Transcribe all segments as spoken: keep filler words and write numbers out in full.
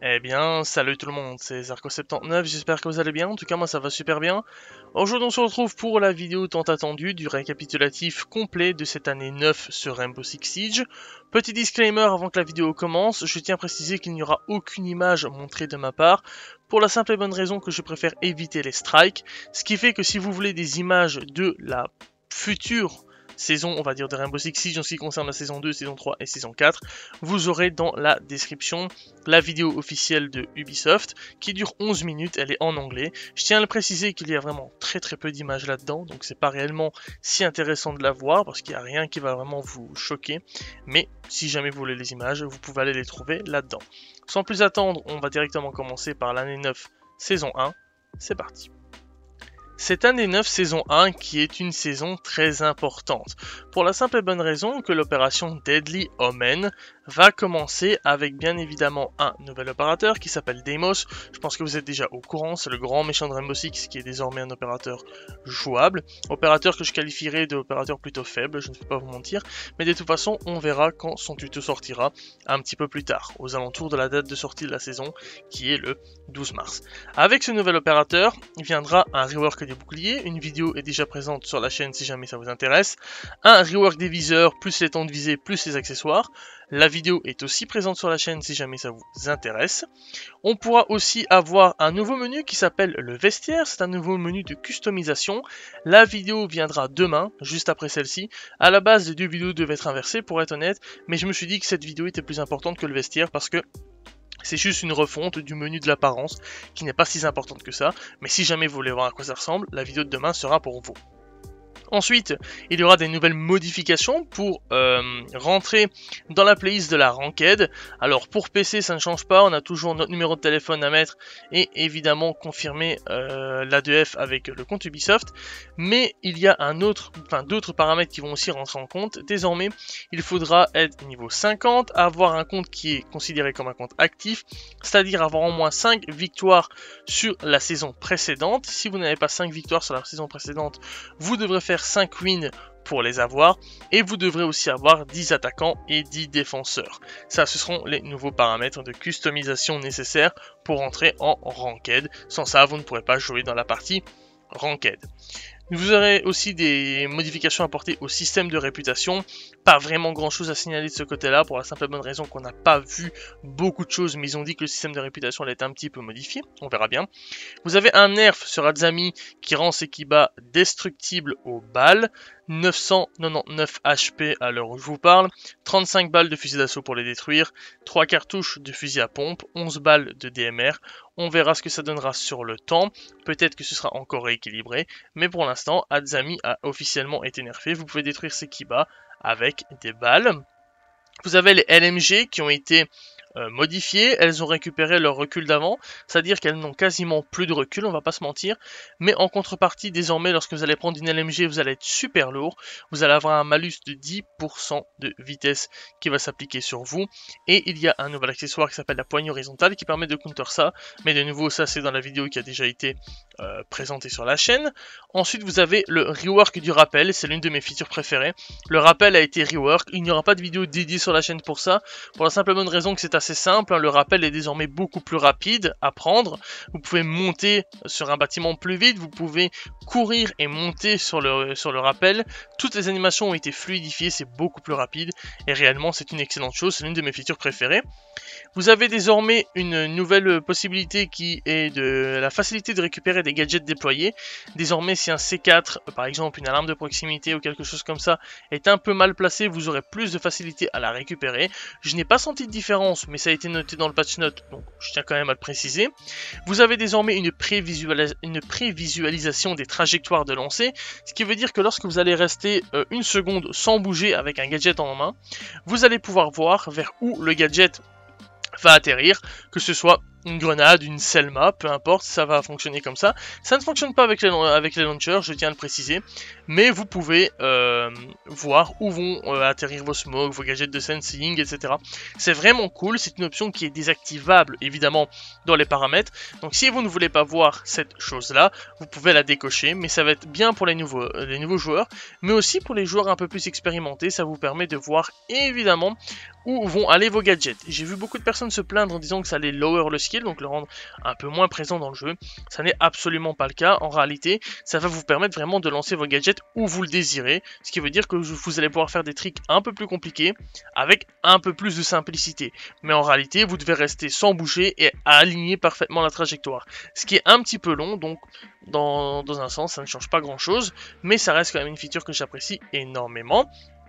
Eh bien, salut tout le monde, c'est Zarko soixante-dix-neuf, j'espère que vous allez bien, en tout cas moi ça va super bien. Aujourd'hui on se retrouve pour la vidéo tant attendue du récapitulatif complet de cette année neuf sur Rainbow Six Siege. Petit disclaimer avant que la vidéo commence, je tiens à préciser qu'il n'y aura aucune image montrée de ma part, pour la simple et bonne raison que je préfère éviter les strikes, ce qui fait que si vous voulez des images de la future saison, on va dire, de Rainbow Six Siege en ce qui concerne la saison deux, saison trois et saison quatre, vous aurez dans la description la vidéo officielle de Ubisoft qui dure onze minutes, elle est en anglais. Je tiens à le préciser qu'il y a vraiment très très peu d'images là-dedans, donc c'est pas réellement si intéressant de la voir parce qu'il n'y a rien qui va vraiment vous choquer, mais si jamais vous voulez les images, vous pouvez aller les trouver là-dedans. Sans plus attendre, on va directement commencer par l'année neuf, saison un, c'est parti. Cette année neuf saison un qui est une saison très importante, pour la simple et bonne raison que l'opération Deadly Omen va commencer avec bien évidemment un nouvel opérateur qui s'appelle Deimos. Je pense que vous êtes déjà au courant, c'est le grand méchant de Rainbow Six qui est désormais un opérateur jouable, opérateur que je qualifierais d'opérateur plutôt faible, je ne vais pas vous mentir, mais de toute façon on verra quand son tuto sortira un petit peu plus tard, aux alentours de la date de sortie de la saison qui est le douze mars. Avec ce nouvel opérateur, il viendra un rework des boucliers, une vidéo est déjà présente sur la chaîne si jamais ça vous intéresse, un rework des viseurs, plus les temps de visée, plus les accessoires, la vidéo est aussi présente sur la chaîne si jamais ça vous intéresse. On pourra aussi avoir un nouveau menu qui s'appelle le vestiaire, c'est un nouveau menu de customisation, la vidéo viendra demain, juste après celle-ci, à la base les deux vidéos devaient être inversées pour être honnête, mais je me suis dit que cette vidéo était plus importante que le vestiaire parce que c'est juste une refonte du menu de l'apparence qui n'est pas si importante que ça, mais si jamais vous voulez voir à quoi ça ressemble, la vidéo de demain sera pour vous. Ensuite, il y aura des nouvelles modifications pour euh, rentrer dans la playlist de la Ranked. Alors pour P C, ça ne change pas, on a toujours notre numéro de téléphone à mettre et évidemment confirmer euh, l'A deux F avec le compte Ubisoft. Mais il y a un autre, enfin d'autres paramètres qui vont aussi rentrer en compte. Désormais, il faudra être niveau cinquante, avoir un compte qui est considéré comme un compte actif, c'est-à-dire avoir au moins cinq victoires sur la saison précédente. Si vous n'avez pas cinq victoires sur la saison précédente, vous devrez faire cinq wins pour les avoir, et vous devrez aussi avoir dix attaquants et dix défenseurs. Ça, ce seront les nouveaux paramètres de customisation nécessaires pour entrer en Ranked. Sans ça, vous ne pourrez pas jouer dans la partie Ranked. Vous aurez aussi des modifications apportées au système de réputation. Pas vraiment grand chose à signaler de ce côté-là, pour la simple et bonne raison qu'on n'a pas vu beaucoup de choses, mais ils ont dit que le système de réputation allait être un petit peu modifié, on verra bien. Vous avez un nerf sur Azami qui rend ses Kiba destructibles aux balles, neuf cent quatre-vingt-dix-neuf H P à l'heure où je vous parle, trente-cinq balles de fusil d'assaut pour les détruire, trois cartouches de fusil à pompe, onze balles de D M R. On verra ce que ça donnera sur le temps, peut-être que ce sera encore rééquilibré, mais pour l'instant, Azami a officiellement été nerfé, vous pouvez détruire ses Kiba avec des balles. Vous avez les L M G qui ont été euh, modifiées, elles ont récupéré leur recul d'avant, c'est-à-dire qu'elles n'ont quasiment plus de recul, on va pas se mentir, mais en contrepartie, désormais, lorsque vous allez prendre une L M G, vous allez être super lourd, vous allez avoir un malus de dix pour cent de vitesse qui va s'appliquer sur vous, et il y a un nouvel accessoire qui s'appelle la poignée horizontale qui permet de counter ça, mais de nouveau, ça c'est dans la vidéo qui a déjà été euh, présentée sur la chaîne. Ensuite, vous avez le rework du rappel, c'est l'une de mes features préférées. Le rappel a été rework, il n'y aura pas de vidéo dédiée sur la chaîne pour ça, pour la simple et bonne raison que c'est assez simple, hein. Le rappel est désormais beaucoup plus rapide à prendre, vous pouvez monter sur un bâtiment plus vite, vous pouvez courir et monter sur le, sur le rappel, toutes les animations ont été fluidifiées, c'est beaucoup plus rapide, et réellement c'est une excellente chose, c'est l'une de mes features préférées. Vous avez désormais une nouvelle possibilité qui est de la facilité de récupérer des gadgets déployés. Désormais, si un C quatre, par exemple une alarme de proximité ou quelque chose comme ça, est un peu mal placé, vous aurez plus de facilité à la récupérer. Je n'ai pas senti de différence, mais ça a été noté dans le patch note, donc je tiens quand même à le préciser. Vous avez désormais une, prévisualis une prévisualisation des trajectoires de lancer, ce qui veut dire que lorsque vous allez rester euh, une seconde sans bouger avec un gadget en main, vous allez pouvoir voir vers où le gadget va atterrir, que ce soit une grenade, une Selma, peu importe, ça va fonctionner comme ça. Ça ne fonctionne pas avec les, avec les launchers, je tiens à le préciser, mais vous pouvez euh, voir où vont euh, atterrir vos smokes, vos gadgets de sensing, et cetera. C'est vraiment cool, c'est une option qui est désactivable évidemment dans les paramètres, donc si vous ne voulez pas voir cette chose-là, vous pouvez la décocher, mais ça va être bien pour les nouveaux, euh, les nouveaux joueurs, mais aussi pour les joueurs un peu plus expérimentés, ça vous permet de voir évidemment où vont aller vos gadgets. J'ai vu beaucoup de personnes se plaindre en disant que ça allait lower le skill, donc le rendre un peu moins présent dans le jeu. Ça n'est absolument pas le cas. En réalité, ça va vous permettre vraiment de lancer vos gadgets où vous le désirez, ce qui veut dire que vous allez pouvoir faire des tricks un peu plus compliqués avec un peu plus de simplicité. Mais en réalité, vous devez rester sans bouger et aligner parfaitement la trajectoire, ce qui est un petit peu long, donc dans, dans un sens, ça ne change pas grand-chose, mais ça reste quand même une feature que j'apprécie énormément.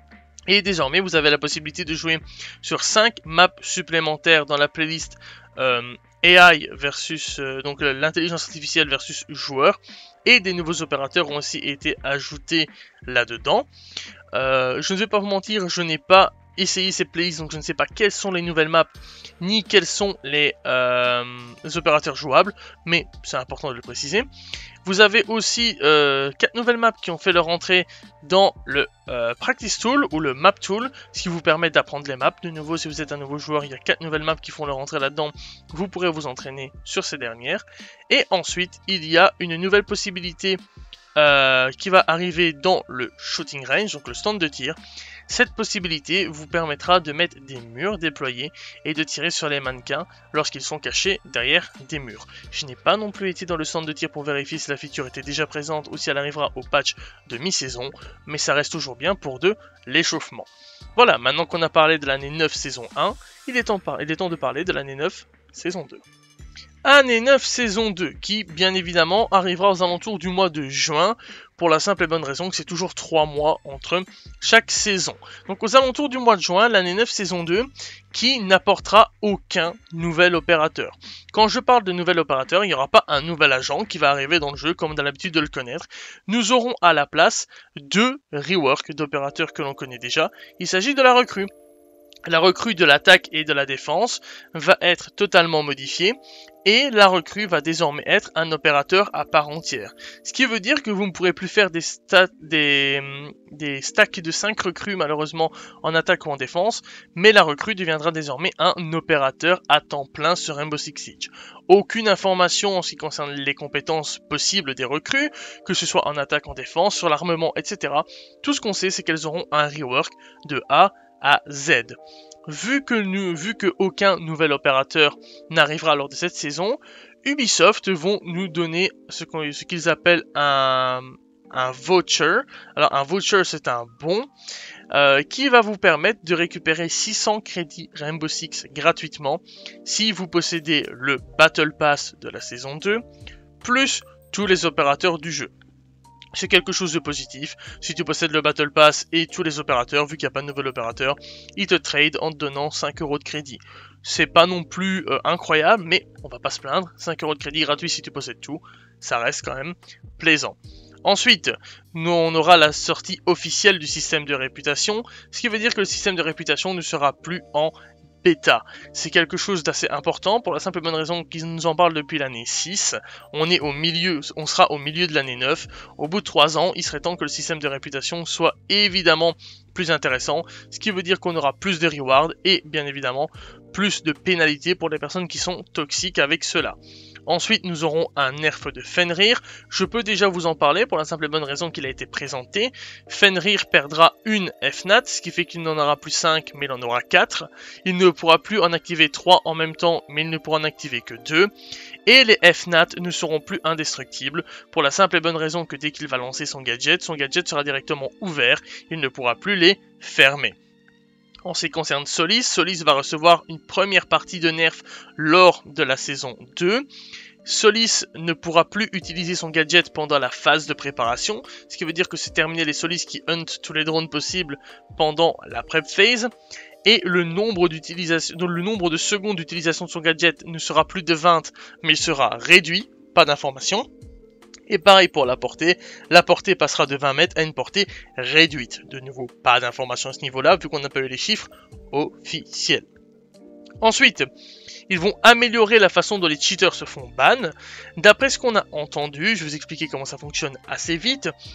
Et désormais, vous avez la possibilité de jouer sur cinq maps supplémentaires dans la playlist euh, A I versus euh, donc l'intelligence artificielle versus joueur. Et des nouveaux opérateurs ont aussi été ajoutés là-dedans. Euh, je ne vais pas vous mentir, je n'ai pas essayé ces playlists, donc je ne sais pas quelles sont les nouvelles maps, ni quels sont les, euh, les opérateurs jouables, mais c'est important de le préciser. Vous avez aussi euh, quatre nouvelles maps qui ont fait leur entrée dans le euh, Practice Tool ou le Map Tool, ce qui vous permet d'apprendre les maps. De nouveau, si vous êtes un nouveau joueur, il y a quatre nouvelles maps qui font leur entrée là-dedans. Vous pourrez vous entraîner sur ces dernières. Et ensuite, il y a une nouvelle possibilité euh, qui va arriver dans le Shooting Range, donc le stand de tir. Cette possibilité vous permettra de mettre des murs déployés et de tirer sur les mannequins lorsqu'ils sont cachés derrière des murs. Je n'ai pas non plus été dans le centre de tir pour vérifier si la feature était déjà présente ou si elle arrivera au patch de mi-saison, mais ça reste toujours bien pour de l'échauffement. Voilà, maintenant qu'on a parlé de l'année neuf saison un, il est, temps par... il est temps de parler de l'année neuf saison deux. Année neuf saison deux, qui bien évidemment arrivera aux alentours du mois de juin, pour la simple et bonne raison que c'est toujours trois mois entre chaque saison. Donc aux alentours du mois de juin, l'année neuf saison deux, qui n'apportera aucun nouvel opérateur. Quand je parle de nouvel opérateur, il n'y aura pas un nouvel agent qui va arriver dans le jeu comme on a l'habitude de le connaître. Nous aurons à la place deux reworks d'opérateurs que l'on connaît déjà. Il s'agit de la recrue. La recrue de l'attaque et de la défense va être totalement modifiée et la recrue va désormais être un opérateur à part entière. Ce qui veut dire que vous ne pourrez plus faire des, stats, des, des stacks de cinq recrues malheureusement en attaque ou en défense, mais la recrue deviendra désormais un opérateur à temps plein sur Rainbow Six Siege. Aucune information en ce qui concerne les compétences possibles des recrues, que ce soit en attaque, en défense, sur l'armement, et cetera. Tout ce qu'on sait, c'est qu'elles auront un rework de A à Z. Vu que, nous, vu que aucun nouvel opérateur n'arrivera lors de cette saison, Ubisoft vont nous donner ce qu'on, ce qu'ils appellent un, un voucher. Alors un voucher, c'est un bon euh, qui va vous permettre de récupérer six cents crédits Rainbow Six gratuitement si vous possédez le Battle Pass de la saison deux, plus tous les opérateurs du jeu. C'est quelque chose de positif. Si tu possèdes le Battle Pass et tous les opérateurs, vu qu'il n'y a pas de nouvel opérateur, ils te trade en te donnant cinq euros de crédit. C'est pas non plus euh, incroyable, mais on va pas se plaindre. cinq euros de crédit gratuit si tu possèdes tout, ça reste quand même plaisant. Ensuite, nous, on aura la sortie officielle du système de réputation, ce qui veut dire que le système de réputation ne sera plus en bêta. C'est quelque chose d'assez important pour la simple et bonne raison qu'ils nous en parlent depuis l'année six. On est au milieu, on sera au milieu de l'année neuf. Au bout de trois ans, il serait temps que le système de réputation soit évidemment plus intéressant, ce qui veut dire qu'on aura plus de rewards et bien évidemment plus de pénalités pour les personnes qui sont toxiques avec cela. Ensuite, nous aurons un nerf de Fenrir. Je peux déjà vous en parler pour la simple et bonne raison qu'il a été présenté. Fenrir perdra une F NAT, ce qui fait qu'il n'en aura plus cinq, mais il en aura quatre. Il ne pourra plus en activer trois en même temps, mais il ne pourra en activer que deux. Et les F NAT ne seront plus indestructibles, pour la simple et bonne raison que dès qu'il va lancer son gadget, son gadget sera directement ouvert, il ne pourra plus les fermer. En ce qui concerne Solis, Solis va recevoir une première partie de nerf lors de la saison deux. Solis ne pourra plus utiliser son gadget pendant la phase de préparation, ce qui veut dire que c'est terminé les Solis qui hunt tous les drones possibles pendant la prep phase. Et le nombre, d'utilisation, le nombre de secondes d'utilisation de son gadget ne sera plus de vingt, mais il sera réduit, pas d'information. Et pareil pour la portée, la portée passera de vingt mètres à une portée réduite. De nouveau, pas d'informations à ce niveau-là, vu qu'on n'a pas eu les chiffres officiels. Ensuite, ils vont améliorer la façon dont les cheaters se font ban. D'après ce qu'on a entendu, je vais vous expliquer comment ça fonctionne assez vite.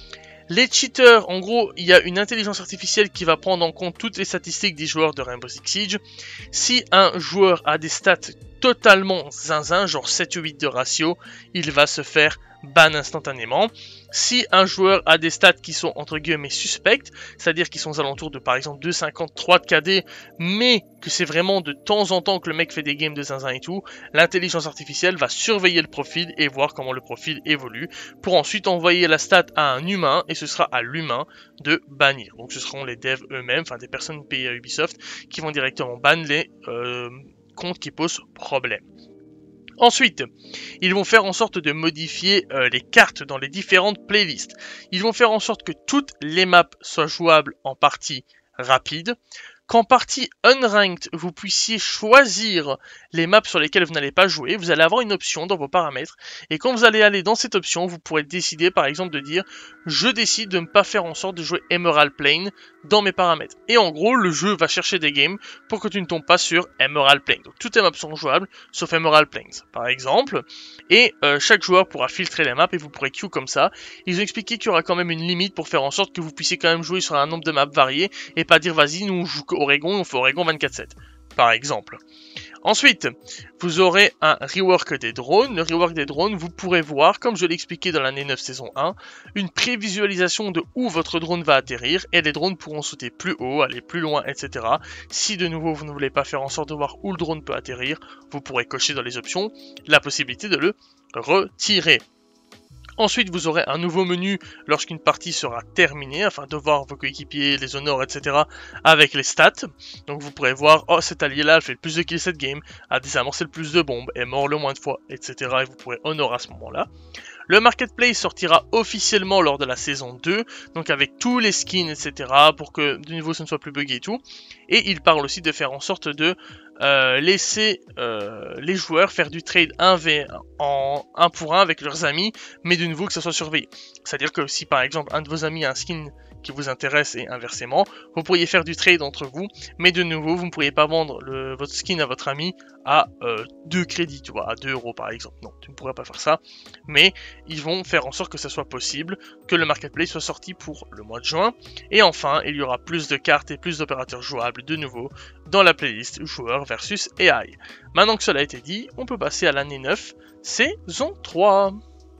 Les cheaters, en gros, il y a une intelligence artificielle qui va prendre en compte toutes les statistiques des joueurs de Rainbow Six Siege. Si un joueur a des stats totalement zinzin, genre sept ou huit de ratio, il va se faire ban instantanément. Si un joueur a des stats qui sont entre guillemets suspectes, c'est-à-dire qui sont aux alentours de par exemple deux virgule cinquante-trois de K D, mais que c'est vraiment de temps en temps que le mec fait des games de zinzin et tout, l'intelligence artificielle va surveiller le profil et voir comment le profil évolue, pour ensuite envoyer la stat à un humain, et ce sera à l'humain de bannir. Donc ce seront les devs eux-mêmes, enfin des personnes payées à Ubisoft, qui vont directement ban les euh, comptes qui posent problème. Ensuite, ils vont faire en sorte de modifier euh, les cartes dans les différentes playlists. Ils vont faire en sorte que toutes les maps soient jouables en partie rapide, qu'en partie unranked, vous puissiez choisir les maps sur lesquelles vous n'allez pas jouer. Vous allez avoir une option dans vos paramètres, et quand vous allez aller dans cette option, vous pourrez décider par exemple de dire « Je décide de ne pas faire en sorte de jouer Emerald Plain dans mes paramètres ». Et en gros, le jeu va chercher des games pour que tu ne tombes pas sur Emerald Plain. Donc toutes les maps sont jouables, sauf Emerald Plains, par exemple. Et euh, chaque joueur pourra filtrer les maps et vous pourrez queue comme ça. Ils ont expliqué qu'il y aura quand même une limite pour faire en sorte que vous puissiez quand même jouer sur un nombre de maps variés, et pas dire « Vas-y, nous on joue Oregon, on fait Oregon vingt-quatre sept », par exemple. Ensuite, vous aurez un rework des drones. Le rework des drones, vous pourrez voir, comme je l'ai expliqué dans l'année neuf saison un, une prévisualisation de où votre drone va atterrir, et les drones pourront sauter plus haut, aller plus loin, et cetera. Si de nouveau vous ne voulez pas faire en sorte de voir où le drone peut atterrir, vous pourrez cocher dans les options la possibilité de le retirer. Ensuite, vous aurez un nouveau menu lorsqu'une partie sera terminée, afin de voir vos coéquipiers, les honors, et cetera avec les stats. Donc vous pourrez voir, oh cet allié-là fait le plus de kills cette game, a désamorcé le plus de bombes, est mort le moins de fois, et cetera. Et vous pourrez honorer à ce moment-là. Le Marketplace sortira officiellement lors de la saison deux, donc avec tous les skins, et cetera, pour que de nouveau ce ne soit plus buggé et tout. Et il parle aussi de faire en sorte de euh, laisser euh, les joueurs faire du trade un v un en un pour un avec leurs amis, mais de nouveau que ça soit surveillé. C'est-à-dire que si par exemple un de vos amis a un skin qui vous intéresse et inversement, vous pourriez faire du trade entre vous, mais de nouveau vous ne pourriez pas vendre le, votre skin à votre ami à euh, deux crédits, tu vois, à deux euros par exemple. Non, tu ne pourrais pas faire ça, mais ils vont faire en sorte que ça soit possible, que le marketplace soit sorti pour le mois de juin. Et enfin, il y aura plus de cartes et plus d'opérateurs jouables de nouveau dans la playlist joueurs versus A I. Maintenant que cela a été dit, on peut passer à l'année neuf, saison trois.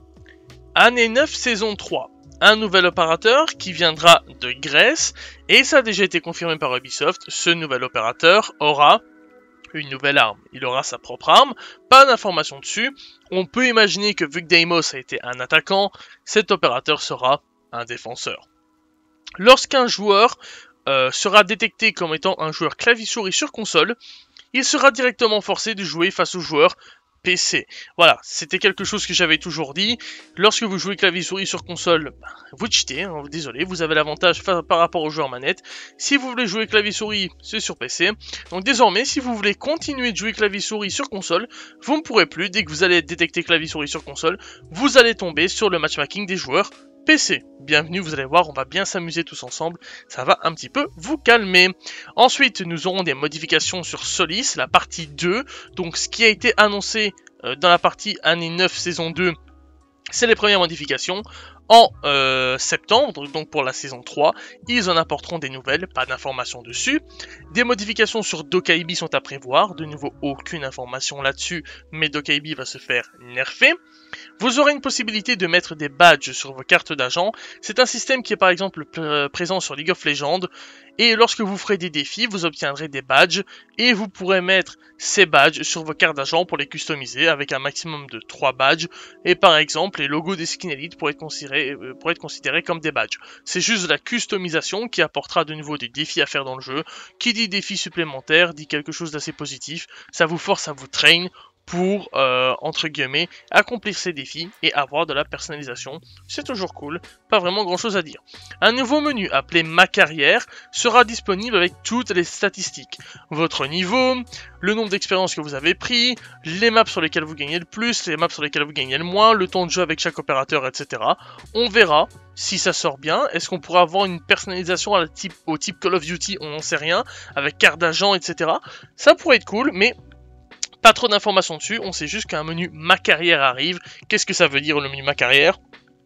Année neuf, saison trois. Un nouvel opérateur qui viendra de Grèce, et ça a déjà été confirmé par Ubisoft, ce nouvel opérateur aura une nouvelle arme. Il aura sa propre arme, pas d'informations dessus. On peut imaginer que vu que Deimos a été un attaquant, cet opérateur sera un défenseur. Lorsqu'un joueur euh, sera détecté comme étant un joueur clavier-souris sur console, il sera directement forcé de jouer face aux joueurs P C. Voilà, c'était quelque chose que j'avais toujours dit. Lorsque vous jouez clavier-souris sur console, vous cheatez, hein, désolé, vous avez l'avantage par rapport aux joueurs manette. Si vous voulez jouer clavier-souris, c'est sur P C. Donc désormais, si vous voulez continuer de jouer clavier-souris sur console, vous ne pourrez plus. Dès que vous allez être détecté clavier-souris sur console, vous allez tomber sur le matchmaking des joueurs P C. Bienvenue, vous allez voir, on va bien s'amuser tous ensemble, ça va un petit peu vous calmer. Ensuite, nous aurons des modifications sur Solis, la partie deux. Donc ce qui a été annoncé euh, dans la partie année neuf saison deux, c'est les premières modifications. En euh, septembre, donc pour la saison trois, ils en apporteront des nouvelles, pas d'informations dessus. Des modifications sur Dokaibi sont à prévoir, de nouveau aucune information là-dessus, mais Dokaibi va se faire nerfer. Vous aurez une possibilité de mettre des badges sur vos cartes d'agent. C'est un système qui est par exemple présent sur League of Legends. Et lorsque vous ferez des défis, vous obtiendrez des badges. Et vous pourrez mettre ces badges sur vos cartes d'agent pour les customiser avec un maximum de trois badges. Et par exemple, les logos des skins Elite pourraient être considérés, euh, pourraient être considérés comme des badges. C'est juste de la customisation qui apportera de nouveau des défis à faire dans le jeu. Qui dit défi supplémentaire dit quelque chose d'assez positif. Ça vous force à vous train pour, euh, entre guillemets, accomplir ces défis et avoir de la personnalisation. C'est toujours cool, pas vraiment grand chose à dire. Un nouveau menu appelé Ma Carrière sera disponible avec toutes les statistiques. Votre niveau, le nombre d'expériences que vous avez pris, les maps sur lesquelles vous gagnez le plus, les maps sur lesquelles vous gagnez le moins, le temps de jeu avec chaque opérateur, et cetera. On verra si ça sort bien. Est-ce qu'on pourra avoir une personnalisation à la type, au type Call of Duty? On n'en sait rien, avec carte d'agent, et cetera. Ça pourrait être cool, mais pas trop d'informations dessus, on sait juste qu'un menu Ma Carrière arrive. Qu'est-ce que ça veut dire le menu Ma Carrière?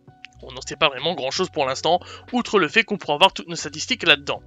on n'en sait pas vraiment grand chose pour l'instant, outre le fait qu'on pourra voir toutes nos statistiques là-dedans.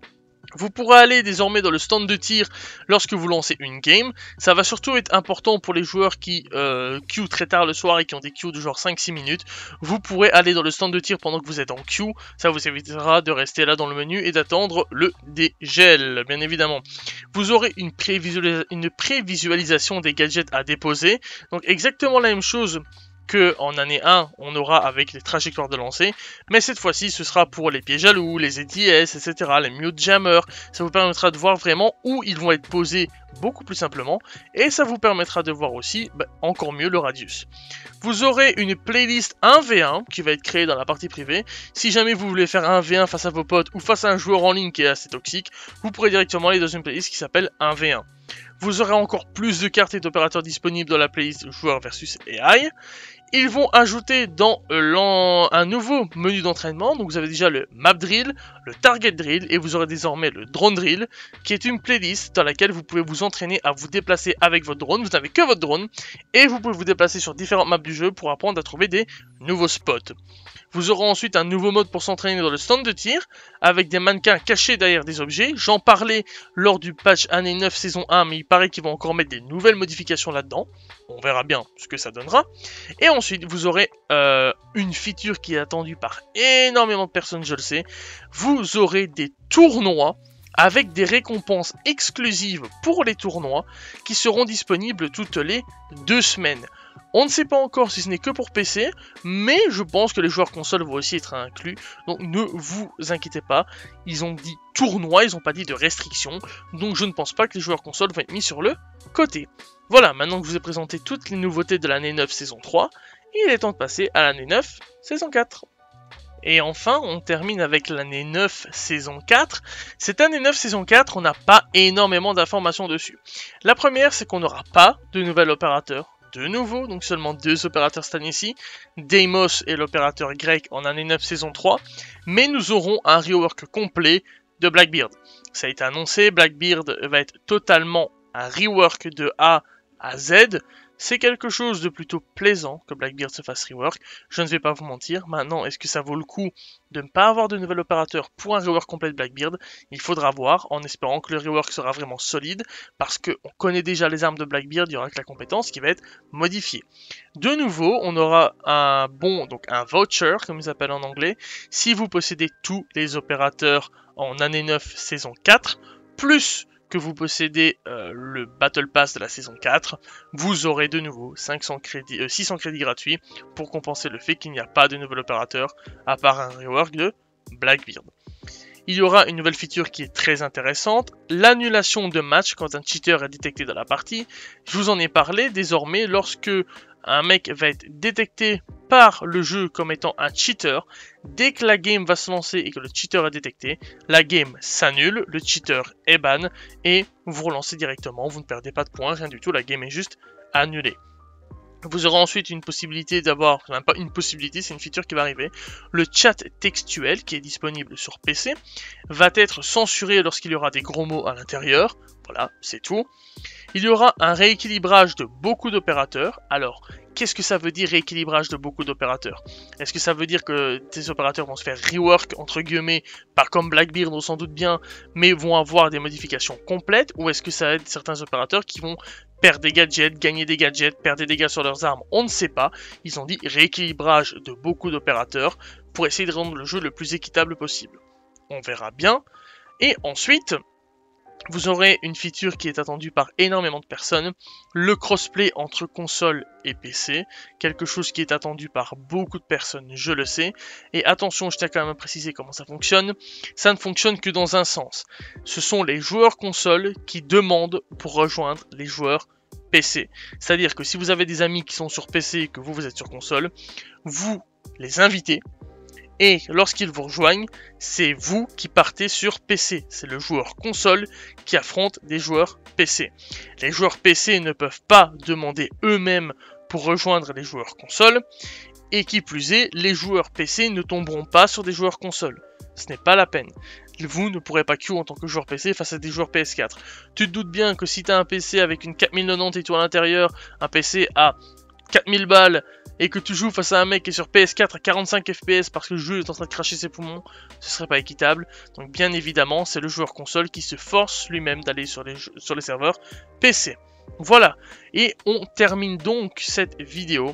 Vous pourrez aller désormais dans le stand de tir lorsque vous lancez une game. Ça va surtout être important pour les joueurs qui euh, queue très tard le soir et qui ont des queues de genre cinq six minutes. Vous pourrez aller dans le stand de tir pendant que vous êtes en queue. Ça vous évitera de rester là dans le menu et d'attendre le dégel, bien évidemment. Vous aurez une, prévisualis une prévisualisation des gadgets à déposer. Donc exactement la même chose que en année un, on aura avec les trajectoires de lancer, mais cette fois-ci, ce sera pour les pieds jaloux, les E T S, et cetera, les mute jammers. Ça vous permettra de voir vraiment où ils vont être posés beaucoup plus simplement, et ça vous permettra de voir aussi bah, encore mieux le radius. Vous aurez une playlist un v un qui va être créée dans la partie privée. Si jamais vous voulez faire un v un face à vos potes ou face à un joueur en ligne qui est assez toxique, vous pourrez directement aller dans une playlist qui s'appelle un v un. Vous aurez encore plus de cartes et d'opérateurs disponibles dans la playlist joueur versus A I. Ils vont ajouter dans euh, un nouveau menu d'entraînement, donc vous avez déjà le map drill, le target drill, et vous aurez désormais le drone drill, qui est une playlist dans laquelle vous pouvez vous entraîner à vous déplacer avec votre drone. Vous n'avez que votre drone, et vous pouvez vous déplacer sur différentes maps du jeu pour apprendre à trouver des nouveaux spots. Vous aurez ensuite un nouveau mode pour s'entraîner dans le stand de tir, avec des mannequins cachés derrière des objets. J'en parlais lors du patch année neuf saison un, mais il paraît qu'ils vont encore mettre des nouvelles modifications là-dedans. On verra bien ce que ça donnera. Et ensuite, vous aurez euh, une feature qui est attendue par énormément de personnes, je le sais. Vous aurez des tournois avec des récompenses exclusives pour les tournois qui seront disponibles toutes les deux semaines. On ne sait pas encore si ce n'est que pour P C, mais je pense que les joueurs console vont aussi être inclus, donc ne vous inquiétez pas. Ils ont dit tournoi, ils n'ont pas dit de restriction, donc je ne pense pas que les joueurs console vont être mis sur le côté. Voilà, maintenant que je vous ai présenté toutes les nouveautés de l'année neuf saison trois, il est temps de passer à l'année neuf saison quatre. Et enfin, on termine avec l'année neuf saison quatre. Cette année neuf saison quatre, on n'a pas énormément d'informations dessus. La première, c'est qu'on n'aura pas de nouvel opérateur. De nouveau, donc seulement deux opérateurs cette année-ci, Deimos et l'opérateur grec en année neuf saison trois, mais nous aurons un rework complet de Blackbeard. Ça a été annoncé, Blackbeard va être totalement un rework de A à Z. C'est quelque chose de plutôt plaisant que Blackbeard se fasse rework, je ne vais pas vous mentir. Maintenant, est-ce que ça vaut le coup de ne pas avoir de nouvel opérateur pour un rework complet de Blackbeard? Il faudra voir, en espérant que le rework sera vraiment solide, parce qu'on connaît déjà les armes de Blackbeard, il y aura que la compétence qui va être modifiée. De nouveau, on aura un bon, donc un voucher, comme ils appellent en anglais, si vous possédez tous les opérateurs en année neuf saison quatre, plus que vous possédez euh, le Battle Pass de la saison quatre, vous aurez de nouveau cinq cents crédits, euh, six cents crédits gratuits pour compenser le fait qu'il n'y a pas de nouvel opérateur à part un rework de Blackbeard. Il y aura une nouvelle feature qui est très intéressante, l'annulation de match quand un cheater est détecté dans la partie. Je vous en ai parlé, désormais lorsque un mec va être détecté par le jeu comme étant un cheater, dès que la game va se lancer et que le cheater est détecté, la game s'annule, le cheater est ban et vous relancez directement, vous ne perdez pas de points, rien du tout, la game est juste annulée. Vous aurez ensuite une possibilité d'avoir, même pas une possibilité, c'est une feature qui va arriver, le chat textuel qui est disponible sur P C va être censuré lorsqu'il y aura des gros mots à l'intérieur, voilà, c'est tout. Il y aura un rééquilibrage de beaucoup d'opérateurs. Alors, qu'est-ce que ça veut dire rééquilibrage de beaucoup d'opérateurs? Est-ce que ça veut dire que ces opérateurs vont se faire rework, entre guillemets, pas comme Blackbeard, on s'en doute bien, mais vont avoir des modifications complètes? Ou est-ce que ça aide certains opérateurs qui vont perdre des gadgets, gagner des gadgets, perdre des dégâts sur leurs armes? On ne sait pas. Ils ont dit rééquilibrage de beaucoup d'opérateurs pour essayer de rendre le jeu le plus équitable possible. On verra bien. Et ensuite, vous aurez une feature qui est attendue par énormément de personnes, le crossplay entre console et P C, quelque chose qui est attendu par beaucoup de personnes, je le sais, et attention, je tiens quand même à préciser comment ça fonctionne, ça ne fonctionne que dans un sens, ce sont les joueurs console qui demandent pour rejoindre les joueurs P C, c'est-à-dire que si vous avez des amis qui sont sur P C et que vous, vous êtes sur console, vous les invitez, et lorsqu'ils vous rejoignent, c'est vous qui partez sur P C. C'est le joueur console qui affronte des joueurs P C. Les joueurs P C ne peuvent pas demander eux-mêmes pour rejoindre les joueurs console. Et qui plus est, les joueurs P C ne tomberont pas sur des joueurs console. Ce n'est pas la peine. Vous ne pourrez pas queue en tant que joueur P C face à des joueurs P S quatre. Tu te doutes bien que si tu as un P C avec une quatre mille quatre-vingt-dix et tout à l'intérieur, un P C à quatre mille balles, et que tu joues face à un mec qui est sur P S quatre à quarante-cinq F P S parce que le jeu est en train de cracher ses poumons, ce serait pas équitable. Donc bien évidemment, c'est le joueur console qui se force lui-même d'aller sur les, sur les serveurs P C. Voilà, et on termine donc cette vidéo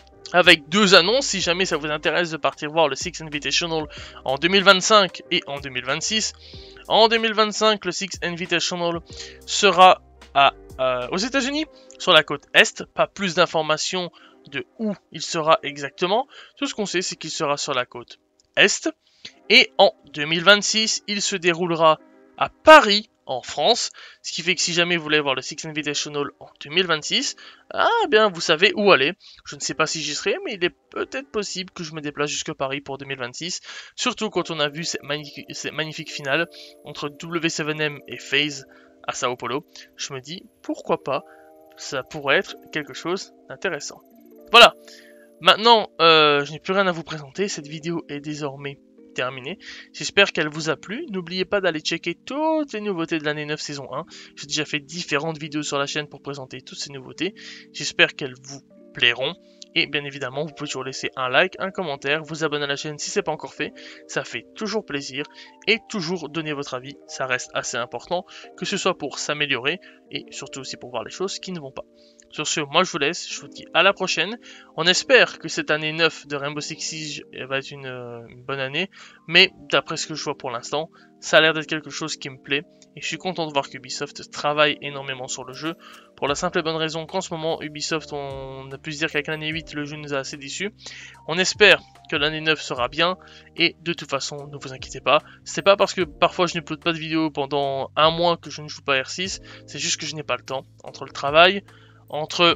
avec deux annonces, si jamais ça vous intéresse de partir voir le Six Invitational en deux mille vingt-cinq et en deux mille vingt-six. En deux mille vingt-cinq, le Six Invitational sera à, euh, aux États-Unis, sur la côte Est. Pas plus d'informations de où il sera exactement. Tout ce qu'on sait, c'est qu'il sera sur la côte Est. Et en deux mille vingt-six, il se déroulera à Paris, en France, ce qui fait que si jamais vous voulez voir le Six Invitational en deux mille vingt-six, ah bien vous savez où aller. Je ne sais pas si j'y serai, mais il est peut-être possible que je me déplace jusqu'à Paris pour deux mille vingt-six, surtout quand on a vu cette magnifique, cette magnifique finale entre W sept M et FaZe à Sao Paulo. Je me dis, pourquoi pas, ça pourrait être quelque chose d'intéressant. Voilà, maintenant, euh, je n'ai plus rien à vous présenter, cette vidéo est désormais terminée. J'espère qu'elle vous a plu. N'oubliez pas d'aller checker toutes les nouveautés de l'année neuf saison un. J'ai déjà fait différentes vidéos sur la chaîne pour présenter toutes ces nouveautés. J'espère qu'elles vous plairont. Et bien évidemment, vous pouvez toujours laisser un like, un commentaire, vous abonner à la chaîne si ce n'est pas encore fait. Ça fait toujours plaisir. Et toujours donner votre avis. Ça reste assez important, que ce soit pour s'améliorer et surtout aussi pour voir les choses qui ne vont pas. Sur ce, moi je vous laisse, je vous dis à la prochaine. On espère que cette année neuf de Rainbow Six Siege va être une, euh, une bonne année, mais d'après ce que je vois pour l'instant, ça a l'air d'être quelque chose qui me plaît, et je suis content de voir qu'Ubisoft travaille énormément sur le jeu, pour la simple et bonne raison qu'en ce moment, Ubisoft, on a pu se dire qu'avec l'année huit, le jeu nous a assez déçus. On espère que l'année neuf sera bien, et de toute façon, ne vous inquiétez pas, c'est pas parce que parfois je n'upload pas de vidéo pendant un mois que je ne joue pas R six, c'est juste que je n'ai pas le temps, entre le travail, entre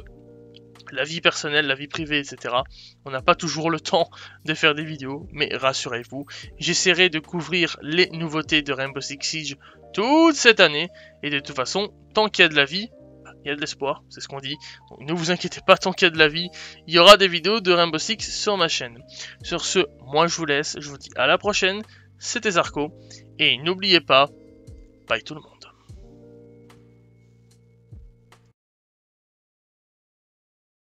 la vie personnelle, la vie privée, et cetera. On n'a pas toujours le temps de faire des vidéos, mais rassurez-vous, j'essaierai de couvrir les nouveautés de Rainbow Six Siege toute cette année, et de toute façon, tant qu'il y a de la vie, il y a de l'espoir, c'est ce qu'on dit. Donc ne vous inquiétez pas, tant qu'il y a de la vie, il y aura des vidéos de Rainbow Six sur ma chaîne. Sur ce, moi je vous laisse, je vous dis à la prochaine, c'était Zarko, et n'oubliez pas, bye tout le monde.